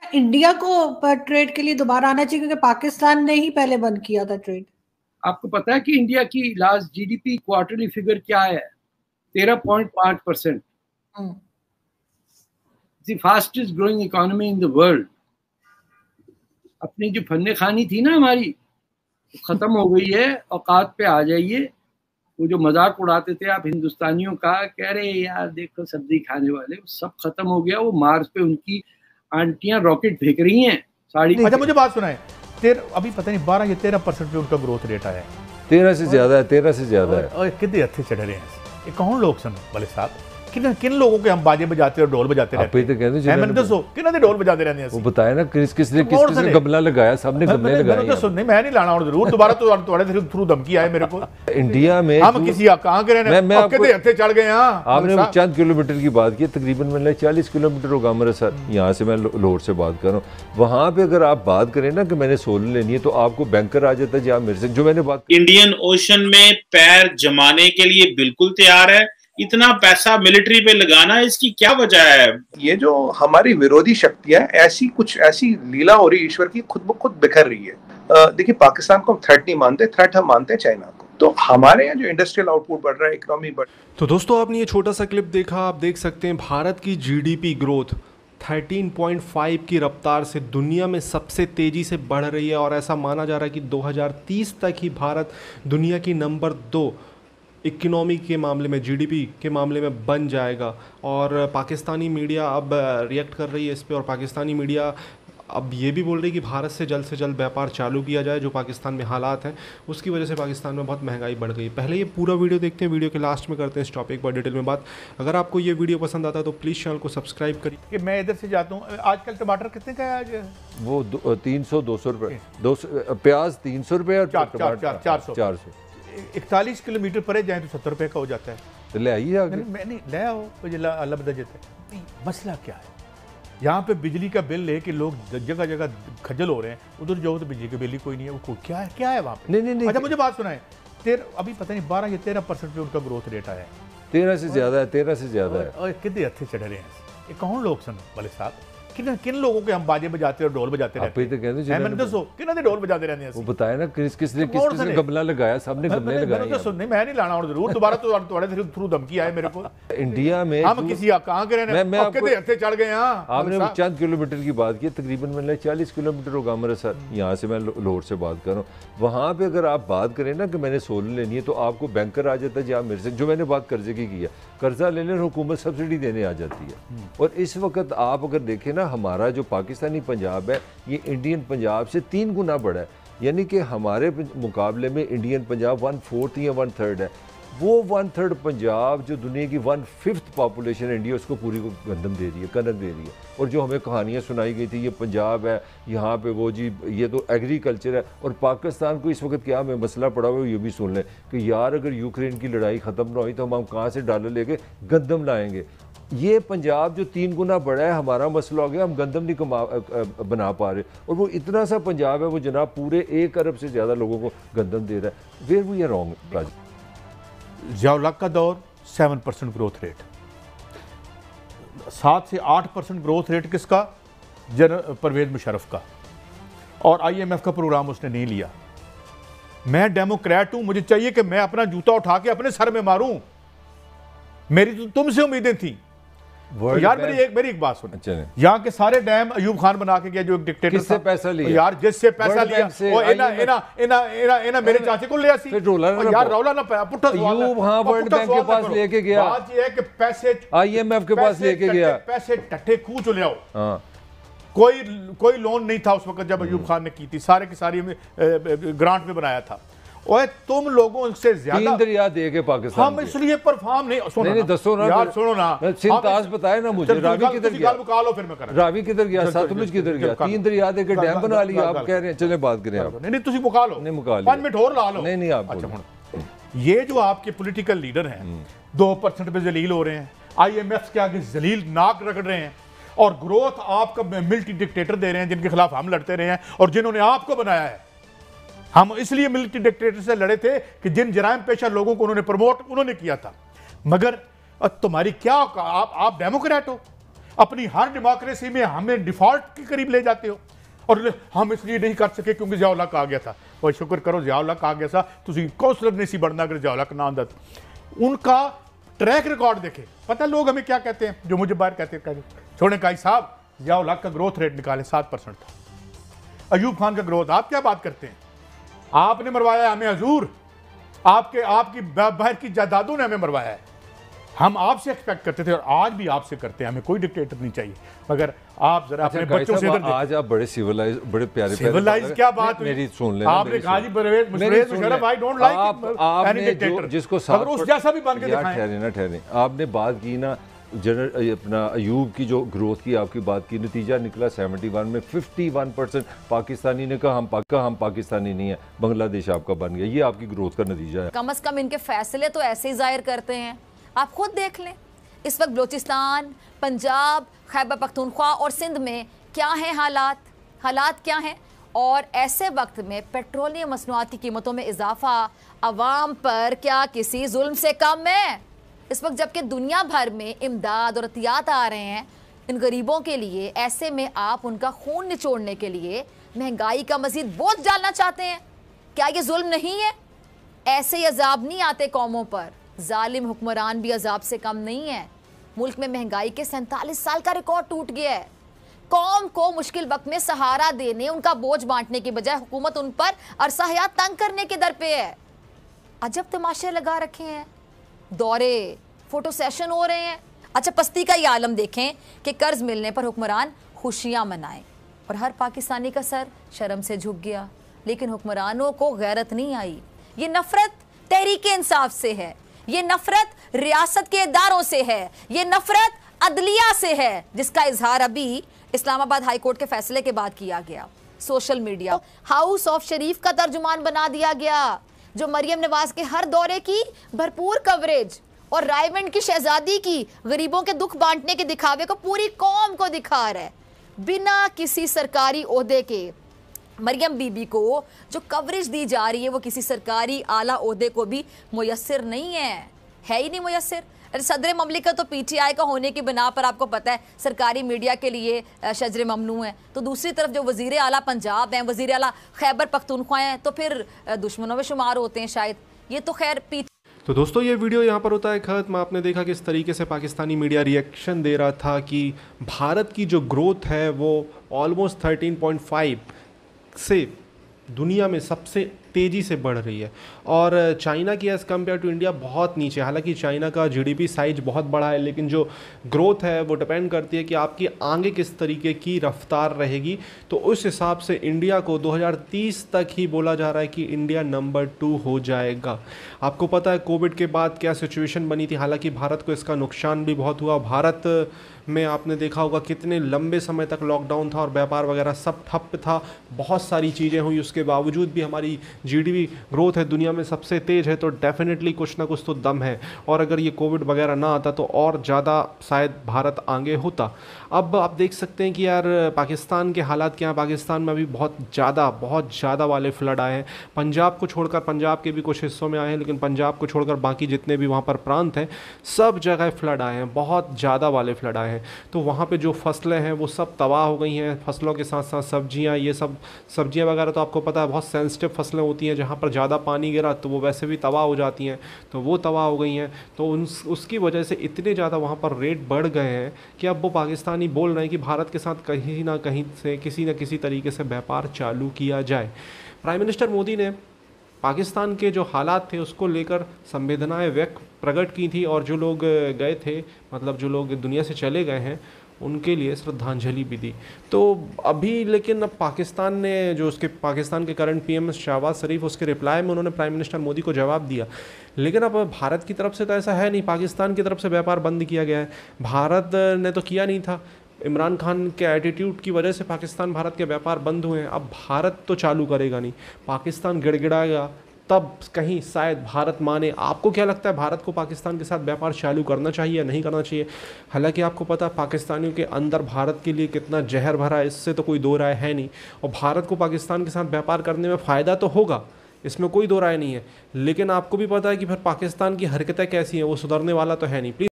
India को trade के लिए दोबारा आना चाहिए, क्योंकि पाकिस्तान ने ही पहले बंद किया था ट्रेड। आपको पता है कि इंडिया की लास्ट जीडीपी क्वार्टरली फिगर क्या है? 13.5%। The fastest growing economy in the world. अपनी जो फन्ने खानी थी ना हमारी, खत्म हो गई है। औकात पे आ जाइए। वो जो मजाक उड़ाते थे आप हिंदुस्तानियों का, कह रहे यार देखो सब्जी खाने वाले, सब खत्म हो गया। वो मार्स पे उनकी आंटियां रॉकेट फेंक रही हैं साड़ी। अच्छा मुझे बात सुनाए, अभी पता नहीं 12 या 13% पे उनका ग्रोथ रेट आया है। 13 से ज्यादा है, 13 से ज्यादा है। और कितने अच्छे चढ़ रहे हैं ये कौन लोग सन भले साहब? किन लोगों के हम बाजे बजाते और ढोल बजाते रहते हैं? मैंने दसो किन्हां दे ढोल बजाते रहते हैं। वो बताया ना किसने गमला लगाया, सबने गमले लगाए। तो सुनने मैं नहीं लाना और जरूर दोबारा तो तुम्हारे थ्रू धमकी आए मेरे को। इंडिया में हम किसी कहां के रहने, मैं कितने हत्थे चढ़ गए। हां आपने चंद किलोमीटर की बात की, तकरीबन मैंने 40 किलोमीटर होगा मेरे साथ। यहाँ से मैं लाहौर से बात कर रहा हूँ। वहां पे अगर आप बात करें ना कि मैंने सोलर लेनी है, तो आपको बैंकर आ जाता है जी आप मेरे से, जो मैंने बात। इंडियन ओशन में पैर जमाने के लिए बिल्कुल तैयार है। इतना पैसा मिलिट्री पे लगाना, इसकी क्या वजह है? ये जो हमारी विरोधी शक्तियां ऐसी लीला हो रही ईश्वर की, खुद ब खुद बिखर रही है। देखिए पाकिस्तान को हम थ्रेट नहीं मानते, थ्रेट हम मानते हैं चाइना को। तो हमारे यहाँ जो इंडस्ट्रियल आउटपुट बढ़ रहा है, इकोनॉमी बढ़। तो दोस्तों आपने ये छोटा सा क्लिप देखा, आप देख सकते हैं भारत की जीडीपी ग्रोथ 13.5 की रफ्तार से दुनिया में सबसे तेज़ी से बढ़ रही है। और ऐसा माना जा रहा है कि 2030 तक ही भारत दुनिया की नंबर 2 इकोनॉमी के मामले में, जीडीपी के मामले में बन जाएगा। और पाकिस्तानी मीडिया अब रिएक्ट कर रही है इस पे, और पाकिस्तानी मीडिया अब ये भी बोल रही है कि भारत से जल्द व्यापार चालू किया जाए। जो पाकिस्तान में हालात हैं उसकी वजह से पाकिस्तान में बहुत महंगाई बढ़ गई। पहले ये पूरा वीडियो देखते हैं, वीडियो के लास्ट में करते हैं इस टॉपिक पर डिटेल में बात। अगर आपको ये वीडियो पसंद आता है तो प्लीज़ चैनल को सब्सक्राइब करिए। कि मैं इधर से जाता हूँ, आजकल टमाटर कितने का है आज? वो 300-200 रुपये, 200 प्याज 300 रुपये और 400। 41 किलोमीटर परे जाए तो 70 रुपये का हो जाता है। तो ले आइए आगे। मैं नहीं ले आओ, अल्लाह बता देता है। मसला क्या है यहाँ पे? बिजली का बिल लेके लोग जगह जगह खजल हो रहे हैं। उधर जाओ तो बिजली का बिल ही कोई नहीं है। वो क्या है वहाँ पे? नहीं। अच्छा मुझे बात सुनाए, अभी पता नहीं 12 या 13% पे उनका ग्रोथ रेट आया है। 13 से ज्यादा है, 13 से ज्यादा है। और कितने हत्थे चढ़ रहे हैं ये कौन लोग सन भले साहब? किन लोगों के हम बाजे बजाते और ढोल बजाते रहते हैं? मैंने दसो किन्हां ढोल बजाते रहते हैं? वो बताया ना किसने गमला लगाया, सबने गमले लगाए। तो सुनने मैं नहीं लाना और जरूर दोबारा तो तुम्हारे थ्रू धमकी आए मेरे को। इंडिया में हम किसी कहां के रहने, कितने हत्थे चढ़ गए। आपने चंद किलोमीटर की बात की, तकरीबन मैंने 40 किलोमीटर होगा मेरे साथ। यहाँ से मैं लाहौर से बात कर रहा हूँ। वहाँ पे अगर आप बात करें ना कि मैंने सोलर लेनी है, तो आपको बैंकर आ जाता है जी आप मेरे से, जो मैंने बात कर्जे की है। कर्जा लेने और हुकूमत सब्सिडी देने आ जाती है। और इस वक्त आप अगर देखें ना, हमारा जो पाकिस्तानी पंजाब है ये इंडियन पंजाब से 3 गुना बड़ा है। यानी कि हमारे मुकाबले में इंडियन पंजाब 1/4 या 1/3 है। वो 1/3 पंजाब जो दुनिया की 1/5 पॉपुलेशन इंडिया, उसको पूरी को गंदम दे रही है, कनक दे रही है। और जो हमें कहानियाँ सुनाई गई थी, ये पंजाब है, यहाँ पे वो जी ये तो एग्रीकल्चर है। और पाकिस्तान को इस वक्त क्या हमें मसला पड़ा हुआ है, ये भी सुन लें कि यार अगर यूक्रेन की लड़ाई ख़त्म ना हुई तो हम कहाँ से डॉलर लेके गंदम लाएंगे। ये पंजाब जो 3 गुना बड़ा है, हमारा मसला हो गया, हम गंदम नहीं बना पा रहे। और वो इतना सा पंजाब है, वो जनाब पूरे 1 अरब से ज़्यादा लोगों को गंदम दे रहा है। Where we are wrong. Zia-ul-Haq का दौर 7% ग्रोथ रेट, 7 से 8% ग्रोथ रेट किसका? परवेज मुशर्रफ का। और IMF का प्रोग्राम उसने नहीं लिया। मैं डेमोक्रेट हूं, मुझे चाहिए कि मैं अपना जूता उठा के अपने सर में मारूं। मेरी तो तुमसे उम्मीदें थी। तो यार मेरी एक बात सुनो, यहाँ के सारे डैम अयूब खान बना के गया, जो एक डिक्टेटर किससे पैसा लिया? यार जिससे पैसा लिया वो इना मेरे चाचे को लिया सी। यार रौला ना पुट्ठा अयूब हां वर्ल्ड बैंक के पास लेके गया। बात ये है कि पैसे IMF के पास लेके गया, पैसे टट्ठे खूह चले आओ। हां कोई लोन नहीं था उस वक्त जब अयूब खान ने की थी, सारे की सारी ग्रांट में बनाया था। ओए तुम लोगों से ज्यादा 3 दरिया दे के पाकिस्तान हम इसलिए परफॉर्म नहीं। सुनो नहीं दसो ना यार, सुनो ना, सिंताज बताए ना मुझे। रावी किधर गया? फिर मैं कर रावी किधर गया? सतलुज किधर गया? 3 दरिया दे के डैम बना लिया। आप कह रहे हैं, चले बात करें आप। नहीं तुसी मुका लो, नहीं मुका लो, 5 मिनट और ला लो। नहीं आप। अच्छा ये जो आपके पॉलिटिकल लीडर हैं 2% पे जलील हो रहे हैं, IMF के आगे जलील नाक रगड़ रहे हैं, और ग्रोथ आपका मिलिट्री डिक्टेटर दे रहे हैं जिनके खिलाफ हम लड़ते रहे हैं और जिन्होंने आपको बनाया है। हम इसलिए मिलिट्री डिक्टेटर से लड़े थे कि जिन जराइम पेशा लोगों को उन्होंने प्रमोट उन्होंने किया था। मगर तुम्हारी क्या, आप डेमोक्रेट हो, अपनी हर डेमोक्रेसी में हमें डिफॉल्ट के करीब ले जाते हो, और हम इसलिए नहीं कर सके क्योंकि ज़िया-उल हक आ गया था। और शुक्र करो ज़िया-उल हक आ गया था, तुम कौंसलर नहीं सी बढ़ना अगर ज़िया-उल हक ना आंदा। उनका ट्रैक रिकॉर्ड देखे, पता लोग हमें क्या कहते हैं, जो मुझे बाहर कहते छोड़े काई साहब, ज़िया-उल हक का ग्रोथ रेट निकाले 7% था, अयूब खान का ग्रोथ, आप क्या बात करते हैं, आपने मरवाया हमें हजूर, आपकी बाहर की जायदादों ने हमें मरवाया है। हम आपसे एक्सपेक्ट करते थे और आज भी आपसे करते हैं, हमें कोई डिक्टेटर नहीं चाहिए, मगर आप जरा अपने बच्चों से आज आप बड़े सिविलाइज, बड़े प्यारे सिविलाइज क्या बात मेरी सुन लेना, आपने कहा जी Parvez Musharraf I don't like any dictator, जिसको उस जैसा भी बन के दिखाएं। ठहरे आपने बात की ना जनरल अपना अयूब की जो ग्रोथ की आपकी बात की, नतीजा निकला 71 में 51% पाकिस्तानी ने कहा हम पाकिस्तानी नहीं है, बांग्लादेश आपका बन गया। ये आपकी ग्रोथ का नतीजा है। कम से कम इनके फैसले तो ऐसे ही जाहिर करते हैं। आप खुद देख लें इस वक्त बलूचिस्तान, पंजाब, खैबर पख्तूनख्वा और सिंध में क्या है हालात क्या हैं। और ऐसे वक्त में पेट्रोलियम मसनूआत की कीमतों में इजाफा अवाम पर क्या किसी जुल्म से कम है? इस वक्त जबकि दुनिया भर में इमदाद और एहतियात आ रहे हैं इन गरीबों के लिए, ऐसे में आप उनका खून निचोड़ने के लिए महंगाई का मजीद बोझ डालना चाहते हैं। क्या ये जुल्म नहीं है? ऐसे ही अजाब नहीं आते कौमों पर, जालिम हुक्मरान भी अजाब से कम नहीं है। मुल्क में महंगाई के 47 साल का रिकॉर्ड टूट गया है। कौम को मुश्किल वक्त में सहारा देने, उनका बोझ बांटने की बजाय हुकूमत उन पर अरसा हयात तंग करने के दर पे है। अजब तमाशे लगा रखे हैं, दौरे, फोटो सेशन हो रहे हैं। अच्छा, पस्ती का ये आलम देखें कि कर्ज मिलने पर हुक्मरान खुशियां मनाएं और हर पाकिस्तानी का सर शर्म से झुक गया, लेकिन हुक्मरानों को गैरत नहीं आई। ये नफरत तहरीके इंसाफ से है, ये नफरत रियासत के इदारों से है, ये नफरत अदलिया से है, जिसका इजहार अभी इस्लामाबाद हाई कोर्ट के फैसले के बाद किया गया। Social media house of Sharif का तर्जुमान बना दिया गया, जो मरियम नवाज के हर दौरे की भरपूर कवरेज और रायमंड की शहजादी की गरीबों के दुख बांटने के दिखावे को पूरी कौम को दिखा रहा है। बिना किसी सरकारी ओहदे के मरियम बीबी को जो कवरेज दी जा रही है वो किसी सरकारी आला ओहदे को भी मुयस्सर नहीं है ही नहीं मुयस्सर। सदर ममलिकत तो PTI का होने की बिना पर आपको पता है सरकारी मीडिया के लिए शजर ममनू है, तो दूसरी तरफ जो वज़ीर आला पंजाब हैं, वज़ीर आला खैबर पख्तूनख्वा हैं, तो फिर दुश्मनों में शुमार होते हैं शायद। ये तो खैर तो दोस्तों ये वीडियो यहाँ पर होता है खत्म। आपने देखा किस तरीके से पाकिस्तानी मीडिया रिएक्शन दे रहा था कि भारत की जो ग्रोथ है वो ऑलमोस्ट 13.5 से दुनिया में सबसे तेज़ी से बढ़ रही है, और चाइना की एज़ कम्पेयर टू इंडिया बहुत नीचे। हालांकि चाइना का GDP साइज बहुत बड़ा है, लेकिन जो ग्रोथ है वो डिपेंड करती है कि आपकी आगे किस तरीके की रफ्तार रहेगी। तो उस हिसाब से इंडिया को 2030 तक ही बोला जा रहा है कि इंडिया नंबर 2 हो जाएगा। आपको पता है कोविड के बाद क्या सिचुएशन बनी थी, हालांकि भारत को इसका नुकसान भी बहुत हुआ। भारत में आपने देखा होगा कितने लंबे समय तक लॉकडाउन था और व्यापार वगैरह सब ठप था, बहुत सारी चीज़ें हुई, उसके बावजूद भी हमारी GDP ग्रोथ है दुनिया में सबसे तेज़ है। तो डेफिनेटली कुछ ना कुछ तो दम है, और अगर ये कोविड वगैरह ना आता तो और ज़्यादा शायद भारत आगे होता। अब आप देख सकते हैं कि यार पाकिस्तान के हालात क्या हैं। पाकिस्तान में अभी बहुत ज़्यादा वाले फ्लड आए हैं। पंजाब को छोड़कर, पंजाब के भी कुछ हिस्सों में आए हैं, लेकिन पंजाब को छोड़कर बाकी जितने भी वहाँ पर प्रांत हैं सब जगह फ्लड आए हैं, बहुत ज़्यादा वाले फ्लड आए हैं। तो वहाँ पे जो फसलें हैं वो सब तबाह हो गई हैं। फसलों के साथ साथ सब्जियाँ, ये सब सब्जियाँ वगैरह तो आपको पता है बहुत सेंसिटिव फसलें होती हैं, जहाँ पर ज़्यादा पानी गिरा तो वो वैसे भी तबाह हो जाती हैं, तो वो तबाह हो गई हैं। तो उसकी वजह से इतने ज़्यादा वहाँ पर रेट बढ़ गए हैं कि अब वो पाकिस्तानी बोल रहे हैं कि भारत के साथ कहीं ना कहीं से किसी न किसी तरीके से व्यापार चालू किया जाए। प्राइम मिनिस्टर मोदी ने पाकिस्तान के जो हालात थे उसको लेकर संवेदनाएं व्यक्त प्रकट की थी, और जो लोग गए थे, मतलब जो लोग दुनिया से चले गए हैं, उनके लिए श्रद्धांजलि भी दी। तो अभी लेकिन अब पाकिस्तान ने जो उसके पाकिस्तान के करंट PM शहबाज शरीफ, उसके रिप्लाई में उन्होंने प्राइम मिनिस्टर मोदी को जवाब दिया। लेकिन अब भारत की तरफ से तो ऐसा है नहीं, पाकिस्तान की तरफ से व्यापार बंद किया गया है। भारत ने तो किया नहीं था, इमरान खान के एटीट्यूड की वजह से पाकिस्तान भारत के व्यापार बंद हुए हैं। अब भारत तो चालू करेगा नहीं, पाकिस्तान गिड़गिड़ाएगा तब कहीं शायद भारत माने। आपको क्या लगता है, भारत को पाकिस्तान के साथ व्यापार चालू करना चाहिए या नहीं करना चाहिए? हालांकि आपको पता है पाकिस्तानियों के अंदर भारत के लिए कितना जहर भरा है, इससे तो कोई दो राय है नहीं। और भारत को पाकिस्तान के साथ व्यापार करने में फ़ायदा तो होगा, इसमें कोई दो राय नहीं है, लेकिन आपको भी पता है कि फिर पाकिस्तान की हरकतें कैसी हैं, वो सुधरने वाला तो है नहीं। प्लीज़